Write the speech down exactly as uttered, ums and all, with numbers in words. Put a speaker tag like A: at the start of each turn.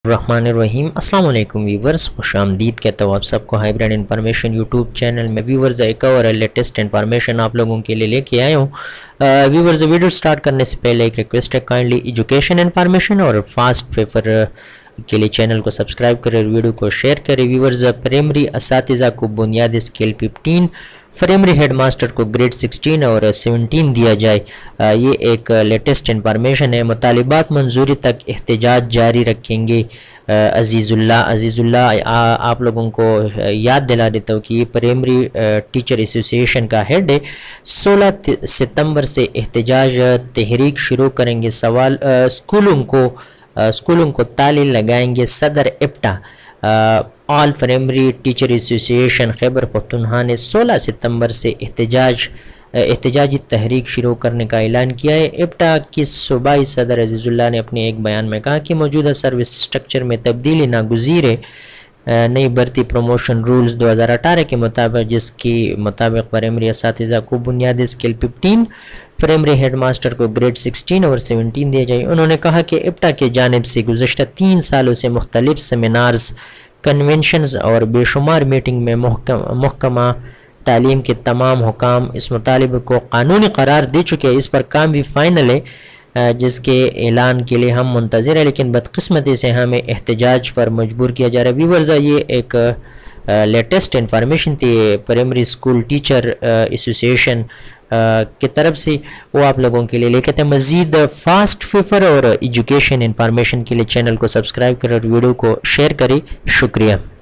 A: الرحمن الرحیم۔ السلام علیکم ویورز، خوش آمدید کہتا ہوں آپ سب کو ہائیبریڈ انفارمیشن یوٹیوب چینل میں۔ ویورز ایک اور لیٹسٹ انفارمیشن آپ لوگوں کے لیے لے کے آیا ہوں۔ ویورز ویڈیو سٹارٹ کرنے سے پہلے ایک ریکویسٹ ہے، کائنڈلی ایجوکیشن انفارمیشن اور فاسٹ پیپر کے لیے چینل کو سبسکرائب کریں، ویڈیو کو شیئر کریں۔ ویورز پرائمری اساتذہ کو بنیادی scale fifteen, primary head master کو گریڈ سکسٹین اور سیونٹین دیا جائے۔ یہ ایک لیٹسٹ انفارمیشن ہے۔ مطالبات منظوری تک احتجاج جاری رکھیں گے۔ عزیز اللہ عزیز اللہ آپ لوگوں کو یاد دلا دیتا ہوں کہ یہ پرائمری ٹیچر ایسوسی ایشن کا ہیڈ ہے۔ سولہ ستمبر سے احتجاج تحریک شروع کریں گے۔ سوال اسکولوں کو اسکولوں کو تالے لگائیں گے۔ صدر اپٹا آل پرائمری ٹیچر ایسوسی ایشن خیبر پختونخوا نے سولہ ستمبر سے احتجاج احتجاجی تحریک شروع کرنے کا اعلان کیا ہے۔ اپٹا کی صوبائی صدر عزیز اللہ نے اپنے ایک بیان میں کہا کہ موجودہ سروس سٹرکچر میں تبدیلی ناگزیر ہے۔ نئی بھرتی پروموشن رولز دو ہزار اٹھارہ کے مطابق، جس کے مطابق پرائمری اساتذہ کو بنیادی scale fifteen, primary head master کو گریڈ سکسٹین اور سیونٹین دیا جائے۔ انہوں نے کہا کہ اپٹا کے جانب سے گزشتہ تین سالوں سے مختلف سیمینارز، کنونشنز اور بے شمار میٹنگ میں محکمہ تعلیم کے تمام حکام اس مطالبے کو قانونی قرار دے چکے ہیں۔ اس پر کام بھی فائنل ہے، جس کے اعلان کے لیے ہم منتظر ہیں، لیکن بدقسمتی سے ہمیں احتجاج پر مجبور کیا جا رہا ہے۔ ویورز یہ ایک لیٹسٹ انفارمیشن تھی primary school teacher association کی طرف سے، وہ آپ لوگوں کے لیے لے کے تھے۔ مزید فاسٹ فیفر اور ایجوکیشن انفارمیشن کے لیے چینل کو سبسکرائب کریں اور ویڈیو کو شیئر کریں۔ شکریہ۔